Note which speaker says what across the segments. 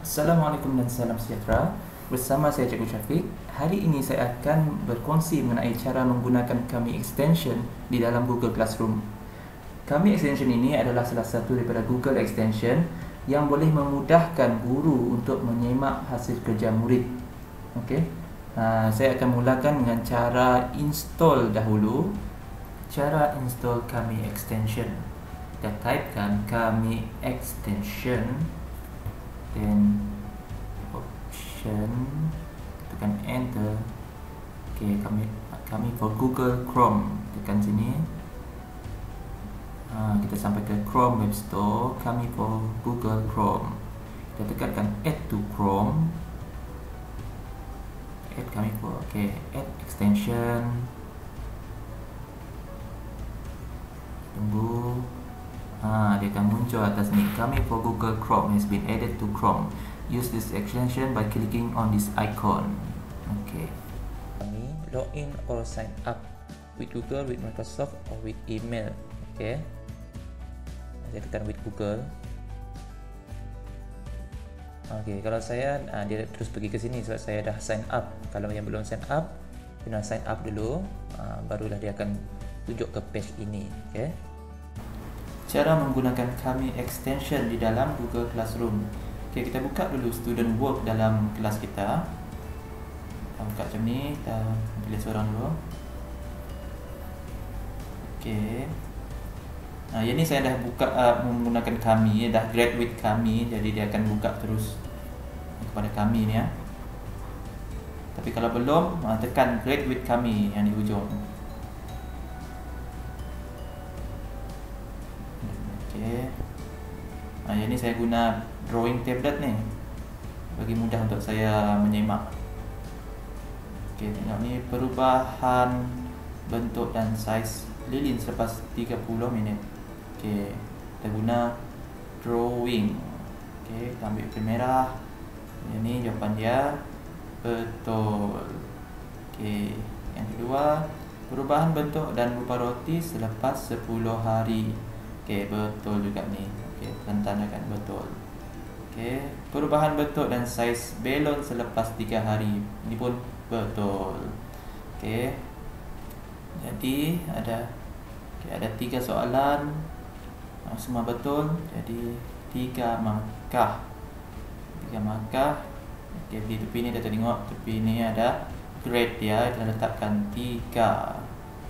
Speaker 1: Assalamualaikum dan salam sejahtera. Bersama saya Cikgu Syafiq. Hari ini saya akan berkongsi mengenai cara menggunakan Kami Extension di dalam Google Classroom. Kami Extension ini adalah salah satu daripada Google Extension yang boleh memudahkan guru untuk menyemak hasil kerja murid. Okey. Saya akan mulakan dengan cara install dahulu. Cara install Kami Extension. Kita typekan Kami Extension, then option, tekan enter. Okay, kami for Google Chrome, tekan sini. Kita sampai ke Chrome Web Store. Kami for Google Chrome, kita tekankan add to Chrome, add kami for, okay, add extension. Tunggu. Dia akan muncul atas ni. Kami for Google Chrome has been added to Chrome. Use this extension by clicking on this icon. Okay. Kami login or sign up with Google, with Microsoft, or with email. Okay. Saya tekan with Google. Okay. Kalau saya, dia terus pergi ke sini sebab saya dah sign up. Kalau yang belum sign up, kena sign up dulu. Barulah dia akan tunjuk ke page ini. Okay. Cara menggunakan Kami Extension di dalam Google Classroom. Okay, kita buka dulu student work dalam kelas kita. Kita buka macam ni, kita pilih seorang dulu. Okay. Yang ni saya dah buka menggunakan Kami, dah grade with Kami, jadi dia akan buka terus kepada Kami ni ya. Tapi kalau belum, tekan grade with Kami yang di ujung. Okay. Yang ni saya guna drawing tablet ni bagi mudah untuk saya menyemak. Okay, tengok ni perubahan bentuk dan saiz lilin selepas 30 minit. Okay, kita guna drawing. Okay, kita ambil pen merah. Yang ni jawapan dia betul. Okay, yang kedua, perubahan bentuk dan rupa roti selepas 10 hari. Okay, betul juga ni. Okay, tandakan betul. Okay, perubahan bentuk dan saiz belon selepas 3 hari. Ini pun betul. Okay, jadi ada 3 soalan, semua betul. Jadi 3 markah. 3 markah. Okay, di tepi ni kita tengok, tepi ni ada grade dia, kita letakkan 3.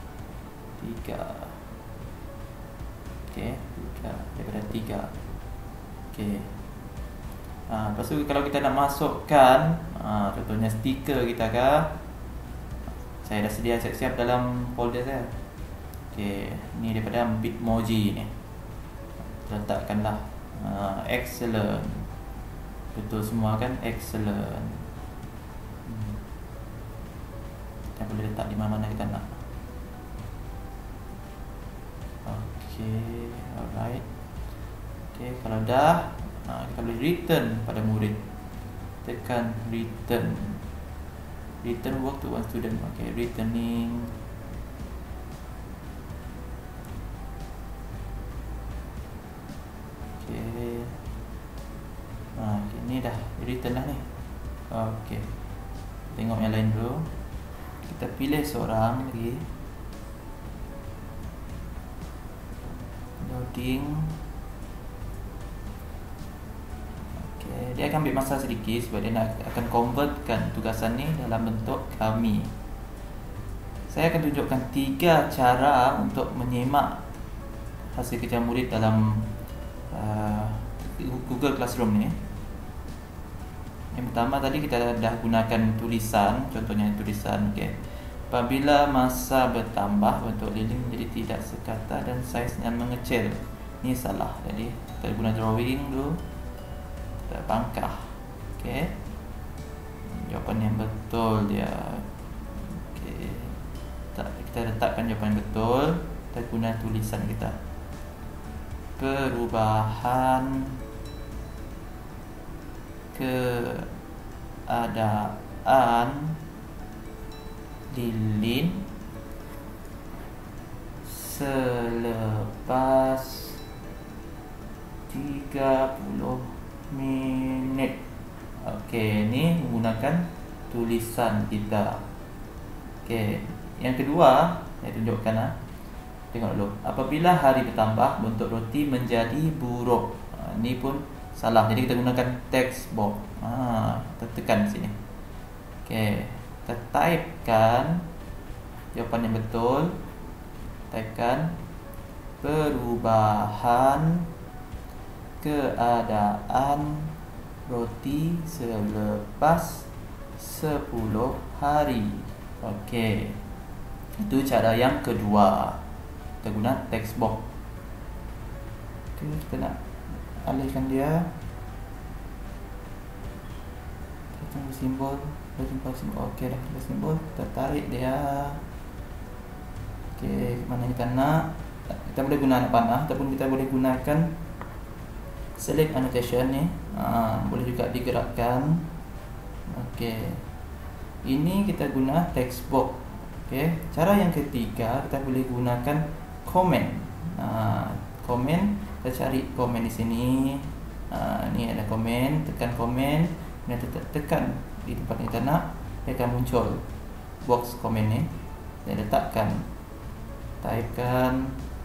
Speaker 1: Okay, 3 daripada 3. Okay. Lepas tu kalau kita nak masukkan contohnya stiker kita ke, saya dah sedia siap-siap dalam folder saya. Okay, ni daripada Bitmoji ni. Letakkanlah excellent. Betul semua kan? Excellent. Kita boleh letak di mana-mana kita nak. Okay, alright. Okay, kalau dah, kita boleh return pada murid. Tekan return. Return work to one student. Okay, returning. Okay. Ini dah return dah ni. Okay. Tengok yang lain dulu. Kita pilih seorang lagi. Loading. Okay, dia akan ambil masa sedikit sebab dia akan convertkan tugasan ni dalam bentuk Kami. Saya akan tunjukkan 3 cara untuk menyemak hasil kerja murid dalam Google Classroom ni. Yang pertama tadi kita dah gunakan tulisan, contohnya tulisan. Okay. Apabila masa bertambah, bentuk lilin menjadi tidak sekata dan saiznya mengecil. Ini salah. Jadi kita guna drawing dulu. Kita bangkah. Okay. Jawapan yang betul dia. Okay. Kita letakkan jawapan yang betul. Kita guna tulisan kita. Perubahan keadaan lilin selepas 30 minit. Okey, ini menggunakan tulisan kita. Okey, yang kedua saya tunjukkan tengok dulu. Apabila hari bertambah, bentuk roti menjadi buruk. Ini pun salah. Jadi kita gunakan text box. Kita tekan di sini. Okey, kita typekan jawapan yang betul. Typekan perubahan keadaan roti selepas 10 hari. Okey, itu cara yang kedua. Kita guna text box. Okey, kita nak alihkan dia. Kita tunggu simbol. Okey, dah kita simbol. Kita tarik dia. Okey, mana kita nak. Kita boleh guna anak panah ataupun kita boleh gunakan select annotation ni. Boleh juga digerakkan. Okey, ini kita guna text box. Okey, cara yang ketiga kita boleh gunakan comment. Comment, kita cari comment di sini. Ni ada comment, tekan comment, dan tekan di tempat yang kita nak, dia akan muncul box comment ni. Dan letakkan, typekan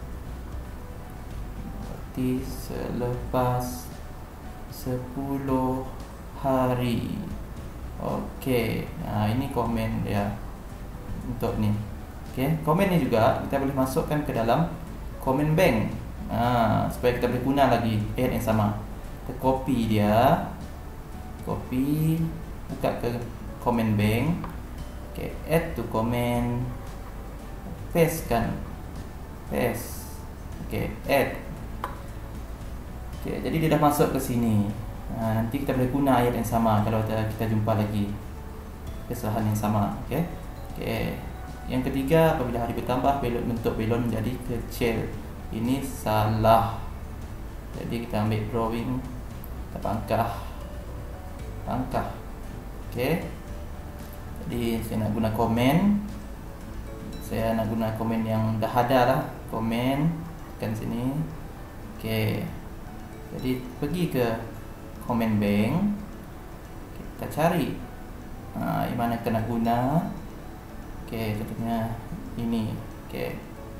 Speaker 1: roti selepas 10 hari. Okey, ini komen dia untuk ni. Okey, komen ni juga kita boleh masukkan ke dalam comment bank. Supaya kita boleh guna lagi ayat yang sama. Kita copy dia. Copy, buka ke comment bank. Okey, add to comment. Paste kan. Paste. Okey, add. Okey, jadi dia dah masuk ke sini. Nanti kita boleh guna ayat yang sama kalau kita jumpa lagi kesalahan yang sama. Okey. Okey. Yang ketiga, apabila hari bertambah, bentuk belon menjadi kecil. Ini salah. Jadi kita ambil drawing, kita pangkah. Okey. Jadi saya nak guna komen. Saya nak guna komen yang dah ada lah. Komen tekan sini. Okey. Jadi pergi ke comment bank. Kita cari yang mana kita nak guna. Okey, contohnya ini. Okey,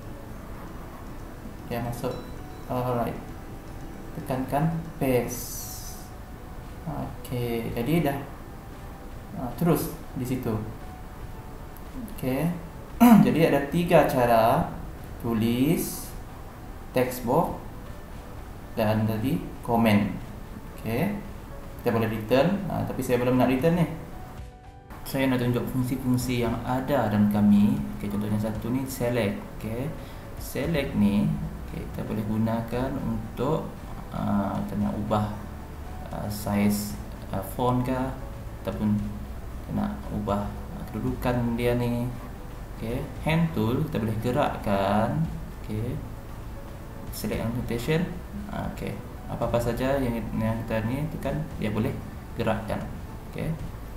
Speaker 1: dia masuk. Alright, tekankan paste. Okey, jadi dah terus di situ. Okey. Jadi ada 3 cara: tulis, text box, dan tadi komen. Okey, kita boleh return. Tapi saya belum nak return ni. Saya nak tunjuk fungsi-fungsi yang ada dalam kami. Okey, contohnya satu ni select. Okey, select ni kita boleh gunakan untuk kita nak ubah size font ke, ataupun kita nak ubah kedudukan dia ni. Okey, hand tool kita boleh gerakkan. Okey, select annotation. Okey, apa-apa saja yang kita ni tekan, dia boleh gerakkan. Okey.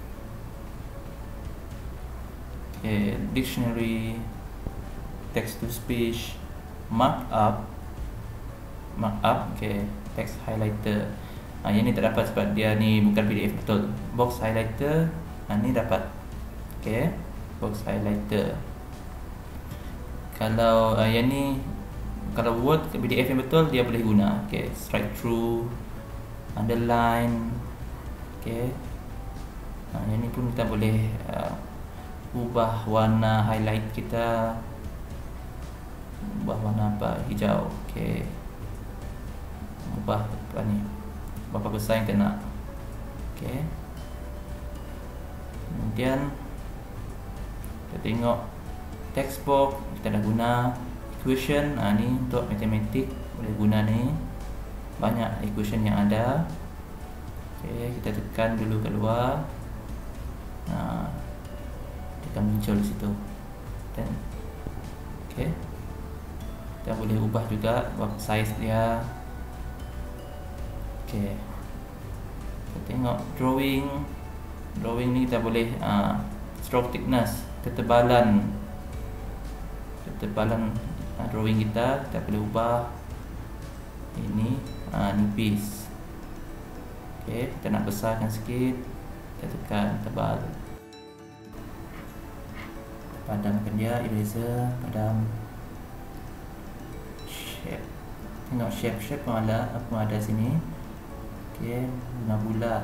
Speaker 1: Okey, dictionary, text to speech, markup. Okey, text highlighter. Yang ni tak dapat sebab dia ni bukan PDF betul. Box highlighter, ni dapat. Okey, box highlighter. Kalau yang ni, kalau Word ke PDF yang betul, dia boleh guna. Okey, strike through, underline. Okey. Yang ni pun kita boleh ubah warna highlight kita. Ubah warna apa? Hijau. Okey. Ubah apa ni? Berapa besar yang kita nak. Okey. Kemudian kita tengok text box, kita dah guna equation. Ni untuk matematik boleh guna ni. Banyak equation yang ada. Okey, kita tekan dulu keluar. Dia akan muncul di situ. Dan okey, kita boleh ubah juga berapa size dia. Okey, kita tengok drawing. Drawing ni kita boleh stroke thickness, ketebalan drawing kita boleh ubah. Ini nipis. Okey, kita nak besarkan sikit. kita tekan tebal, padamkan dia, eraser, padam. Shape, tengok shape pun ada, apa pun ada sini. Okay, guna bulat.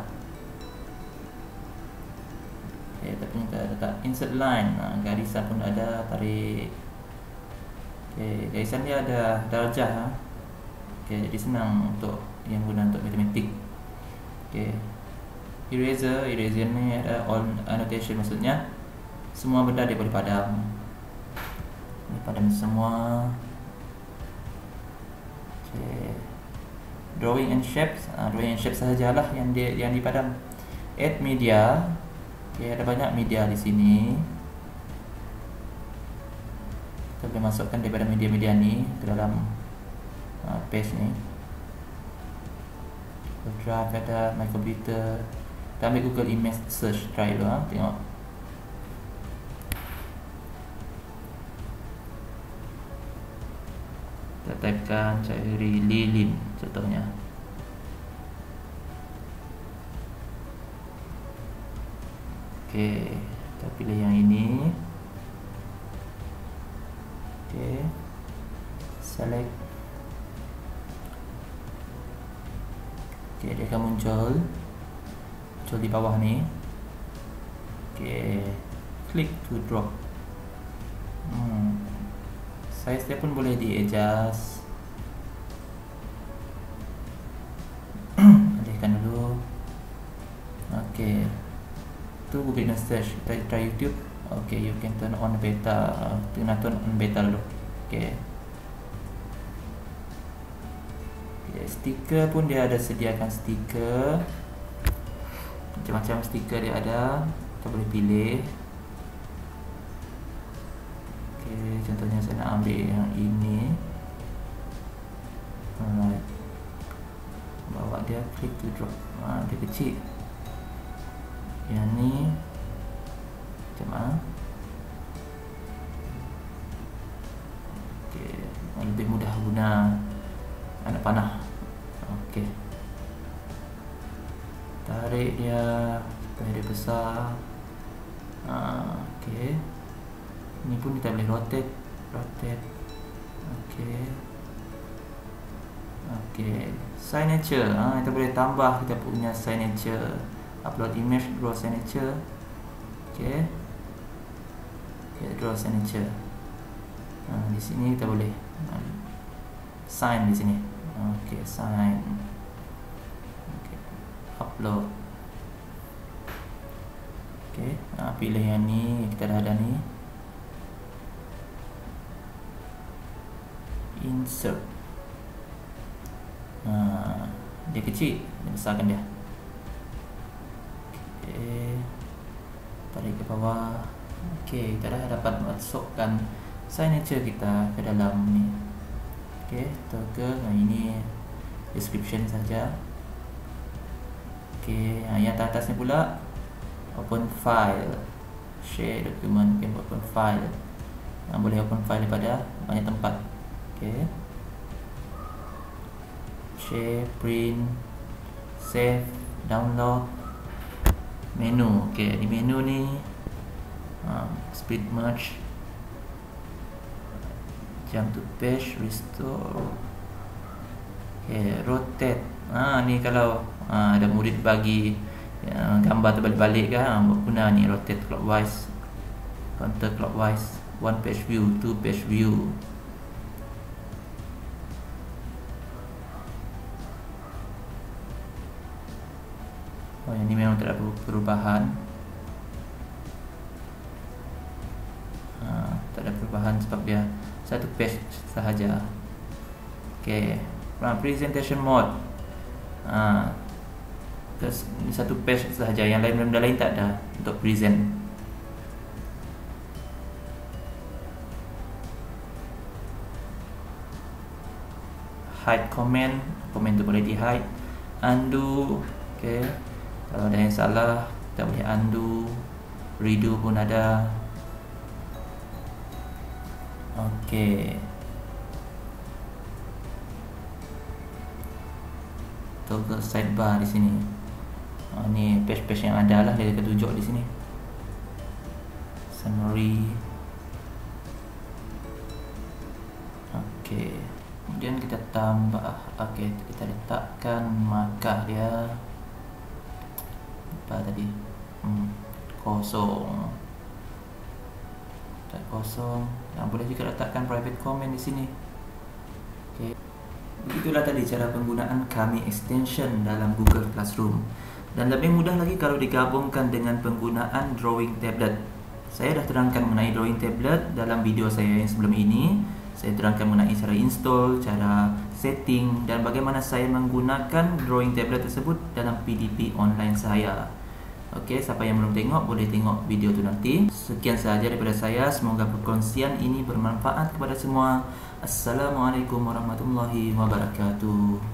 Speaker 1: Okay, tapi kita letak insert line, garisan pun ada, tarik. Okay, garisan dia ada darjah. Okay, jadi senang untuk yang guna untuk matematik. Okay, eraser ni ada all annotation, maksudnya semua benda dia boleh padam. Ini padam semua. Okay. Drawing and shapes, drawing and shapes sahajalah yang dipadam. Add media. Okay, ada banyak media di sini. Kita boleh masukkan daripada media-media ni ke dalam page ni. Drive ada, my computer. Kita ambil Google Image search, try dulu, tengok. Kita typekan cari lilin contohnya. Okay, kita pilih yang ini. Okay, select. Okay, dia akan muncul di bawah ni. Okay, click to drop. Size dia pun boleh di adjust. Alihkan dulu. Okay, tu Google search. Kita try YouTube. Okay, you can turn on beta. Turn on beta dulu. Okay. Okay, stiker pun dia ada sediakan stiker. Macam-macam stiker dia ada. Kita boleh pilih. Okay, contohnya saya nak ambil yang ini. Alright. Bawa dia, click to drop. Dia kecil. Yang ni macam mana? Okay, lebih mudah guna anak panah. Okay, tarik dia supaya dia besar. Okay, ini pun kita boleh rotate. Okay, signature. Kita boleh tambah kita punya signature. Upload image, draw signature. Okay, draw signature. Di sini kita boleh sign di sini. Okay, sign. Okay, upload. Okay, pilih yang ni, kita dah ada ni. Insert. Dia kecil, dia besarkan dia. Okay, tarik ke bawah. Okay, kita dah dapat masukkan signature kita ke dalam ni. Okay, toggle. Ini description saja. Okay, yang atas ni pula open file, share document. Okay, open file. Boleh open file daripada banyak tempat. Okay, share, print, save, download, menu. Okay, di menu ni split merge, jump to page, restore. Okay, rotate. Ni kalau ada murid bagi gambar terbalik-balik kan, guna ni rotate clockwise, counter clockwise, one page view, two page view. Yang ni memang tak ada perubahan. Tak ada perubahan sebab dia satu page sahaja. Okay, presentation mode. Terus satu page sahaja, yang lain benda lain tak ada untuk present. Hide comment, komen tu boleh di hide. Undo. Okay, kalau ada yang salah kita boleh undo. Redo pun ada. Okay, toggle sidebar di sini. Ini page-page yang ada lah, dia tunjuk di sini. Summary. Oke, kemudian kita tambah. Oke, kita letakkan markah dia apa tadi, kosong. Kosong. Nah, boleh juga letakkan private comment di sini. Oke. Begitulah tadi cara penggunaan Kami Extension dalam Google Classroom. Dan lebih mudah lagi kalau digabungkan dengan penggunaan Drawing Tablet. Saya dah terangkan mengenai Drawing Tablet dalam video saya yang sebelum ini. Saya terangkan mengenai cara install, cara setting, dan bagaimana saya menggunakan Drawing Tablet tersebut dalam PDP online saya. Oke, siapa yang belum tengok boleh tengok video tu nanti. Sekian sahaja daripada saya. Semoga perkongsian ini bermanfaat kepada semua. Assalamualaikum warahmatullahi wabarakatuh.